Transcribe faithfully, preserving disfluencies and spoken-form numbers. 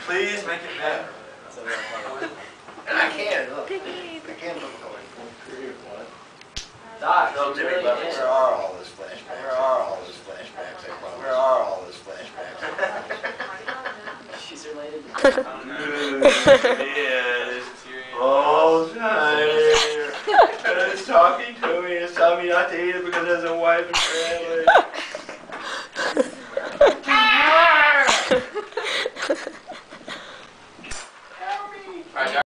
Please make it better. And I can, look. I can flip a coin. Doc, No, Jimmy, really but is. where are all those flashbacks? Where are all those flashbacks? I promise. Where are all those flashbacks? She's related to Yes. All time. And it's talking to me. It's telling me not to eat it because it has a wife and family.